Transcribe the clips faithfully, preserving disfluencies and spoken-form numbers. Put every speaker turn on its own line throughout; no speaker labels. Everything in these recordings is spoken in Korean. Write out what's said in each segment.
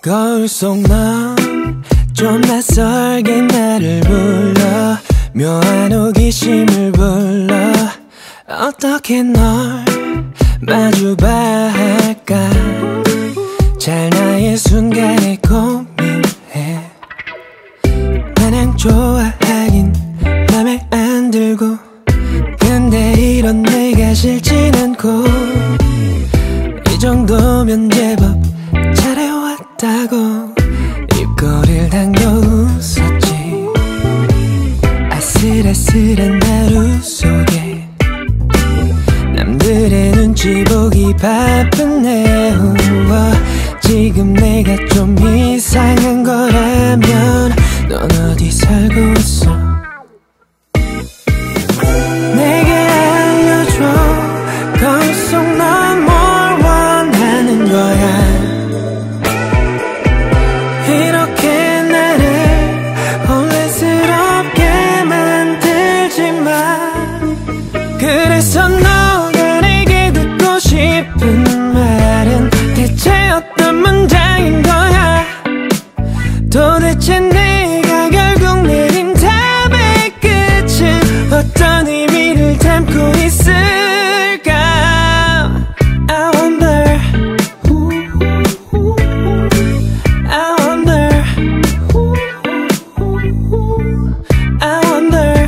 거울 속 넌 좀 낯설게 나를 불러 묘한 호기심을 불러 어떻게 널 마주봐야 할까 잘 나의 순간에 고민해 마냥 좋아하긴 맘에 안 들고 근데 이런 내가 싫진 않고 이 정도면 제법 잘해왔다고 입꼬리를 당겨 웃었지 아슬아슬한 하루 속에 남들의 눈치 보기 바쁜 내 후와 지금 내가 좀 이상한 거라면 넌 어디 살고 있어 내게 알려줘 거울 속 넌 뭘 원하는 거야 이렇게 나를 혼란스럽게 만들지마 그래서 너가 내게 듣고 싶은 말은 대체 어떤 문장인 거야 도대체 내가 결국 내린 답의 끝은 어떤 의미를 담고 있을까 I wonder I wonder I wonder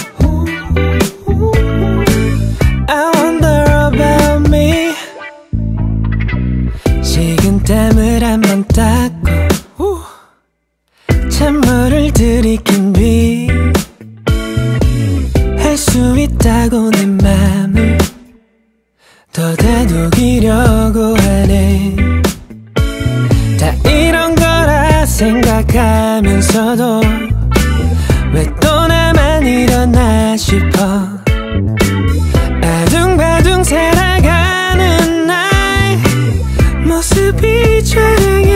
I wonder about me 식은땀을 한번 닦고 찬물을 들이킨 뒤 할 수 있다고 내 맘을 더 다독이려고 하네 다 이런 거라 생각하면서도 왜 또 나만 이러나 싶어 아둥바둥 살아가는 나의 모습이 촬영해